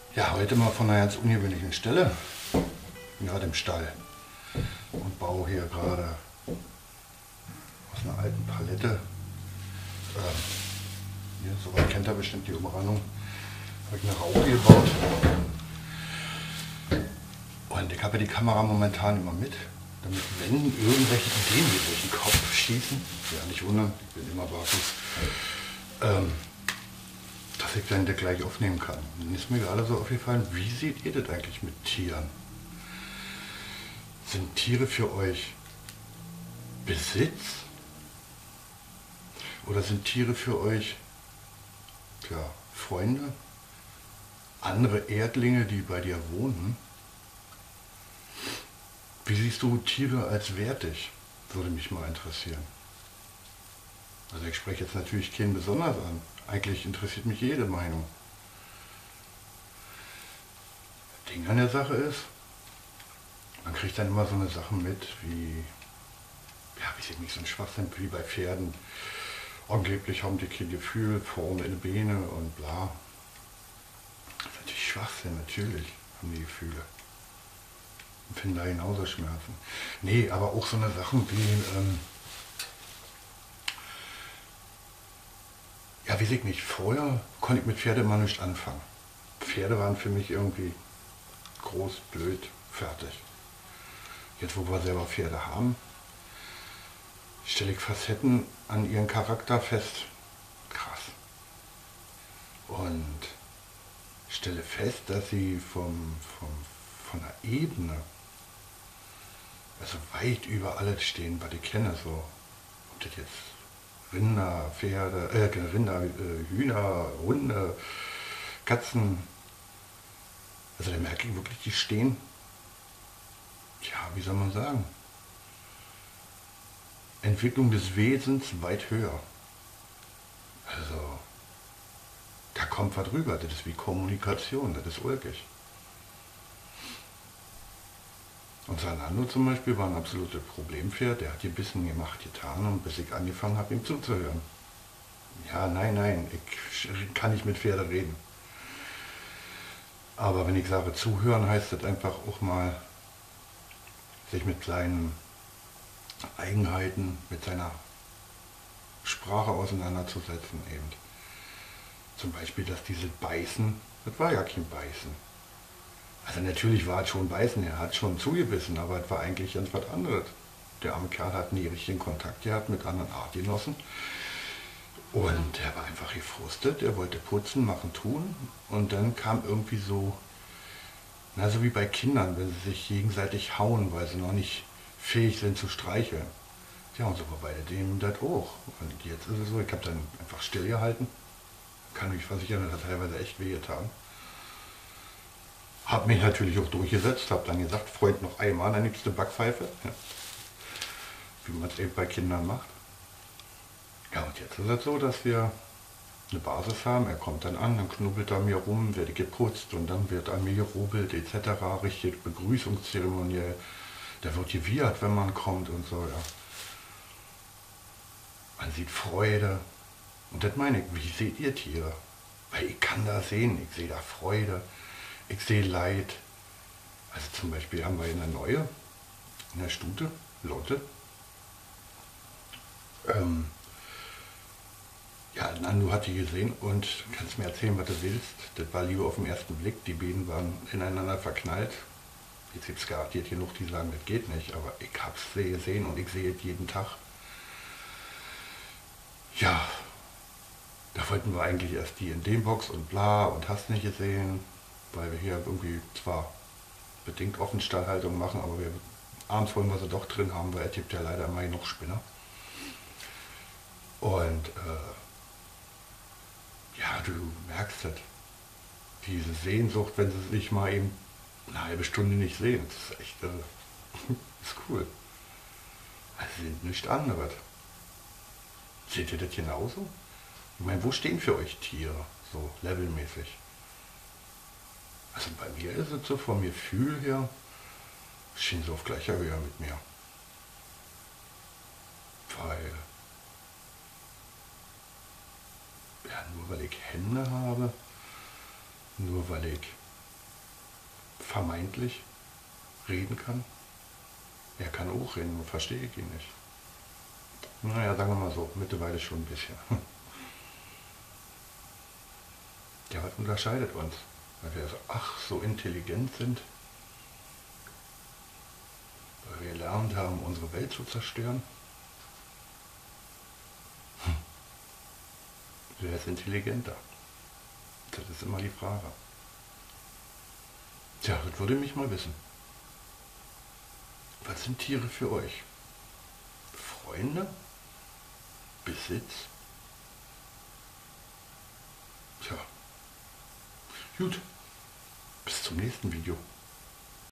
Ja, heute mal von einer ganz ungewöhnlichen Stelle. Bin gerade im Stall und baue hier gerade aus einer alten Palette. Hier, soweit kennt ihr bestimmt die Umrandung. Habe ich eine Raupe gebaut. Und ich habe die Kamera momentan immer mit, damit wenn irgendwelche Ideen mir durch den Kopf schießen, ja nicht wundern, ich bin immer barfuß, dass ich dann das gleich aufnehmen kann. Und dann ist mir gerade so aufgefallen, wie seht ihr das eigentlich mit Tieren? Sind Tiere für euch Besitz? Oder sind Tiere für euch ja, Freunde? Andere Erdlinge, die bei dir wohnen? Wie siehst du Tiere als wertig? Würde mich mal interessieren. Also ich spreche jetzt natürlich keinen besonders an. Eigentlich interessiert mich jede Meinung. Das Ding an der Sache ist, man kriegt dann immer so eine Sachen mit, wie, ja, wie sieht mich so ein Schwachsinn wie bei Pferden. Angeblich haben die kein Gefühl, vorne in die Beine und bla. Das ist natürlich Schwachsinn, natürlich haben die Gefühle. Empfinden da genauso Schmerzen. Nee, aber auch so eine Sachen wie, ja, weiß ich nicht, vorher konnte ich mit Pferde immer nicht anfangen. Pferde waren für mich irgendwie groß, blöd, fertig. Jetzt, wo wir selber Pferde haben, stelle ich Facetten an ihren Charakter fest. Krass. Und stelle fest, dass sie von der Ebene, also weit über alles stehen, was ich kenne, so, ob das jetzt Rinder, Pferde, Rinder, Hühner, Hunde, Katzen, also da merke ich wirklich, die stehen, ja, wie soll man sagen, Entwicklung des Wesens weit höher. Also, da kommt was rüber, das ist wie Kommunikation, das ist ulkig. Und Sanando zum Beispiel war ein absolutes Problempferd, der hat gebissen, gemacht, getan und bis ich angefangen habe, ihm zuzuhören. Ja, nein, ich kann nicht mit Pferden reden. Aber wenn ich sage zuhören, heißt das einfach auch mal, sich mit seinen Eigenheiten, mit seiner Sprache auseinanderzusetzen eben. Zum Beispiel, dass dieses Beißen, das war ja kein Beißen. Also natürlich war es schon Beißen, er hat schon zugebissen, aber es war eigentlich ganz was anderes. Der arme Kerl hat nie richtigen Kontakt gehabt mit anderen Artgenossen. Und er war einfach gefrustet, er wollte putzen, machen, tun. Und dann kam irgendwie so, na so wie bei Kindern, wenn sie sich gegenseitig hauen, weil sie noch nicht fähig sind zu streicheln. Ja, und so war bei dem das auch. Und jetzt ist es so, ich habe dann einfach stillgehalten. Kann mich versichern, das hat teilweise echt wehgetan. Habe mich natürlich auch durchgesetzt, habe dann gesagt, Freund, noch einmal, dann nimmst du Backpfeife. Ja. Wie man es eben bei Kindern macht. Ja, und jetzt ist es so, dass wir eine Basis haben. Er kommt dann an, dann knubbelt er mir rum, werde geputzt und dann wird an mir gerubbelt etc. Richtig begrüßungszeremoniell. Da wird gewiehert, wenn man kommt und so. Ja. Man sieht Freude. Und das meine ich, wie seht ihr Tiere? Weil ich kann da sehen, ich sehe da Freude, ich sehe Leid. Also zum Beispiel haben wir hier eine neue, in der Stute, Lotte. Ja, Nando hat die gesehen und kannst mir erzählen, was du willst. Das war Liebe auf den ersten Blick, die beiden waren ineinander verknallt. Jetzt gibt es garantiert genug, die sagen, das geht nicht, aber ich hab's gesehen und ich sehe es jeden Tag. Ja, da wollten wir eigentlich erst die in dem Box und bla und hast nicht gesehen, weil wir hier irgendwie zwar bedingt offen Stallhaltung machen, aber wir, abends wollen wir sie doch drin haben, weil er gibt ja leider immer genug Spinner. Und ja, du merkst das, diese Sehnsucht, wenn sie sich mal eben eine halbe Stunde nicht sehen, das ist echt, ist cool. Also sie sind nichts anderes. Seht ihr das genauso? Ich meine, wo stehen für euch Tiere, so levelmäßig? Also bei mir ist es so, vom Gefühl her, stehen sie auf gleicher Höhe mit mir. Weil, ja, nur weil ich Hände habe, nur weil ich vermeintlich reden kann. Er kann auch reden, nur verstehe ich ihn nicht. Naja, sagen wir mal so, mittlerweile schon ein bisschen. Ja, was unterscheidet uns? Weil wir so intelligent sind, weil wir gelernt haben, unsere Welt zu zerstören. Wer ist intelligenter? Das ist immer die Frage. Tja, das würde mich mal wissen. Was sind Tiere für euch? Freunde? Besitz? Tja, gut. Bis zum nächsten Video.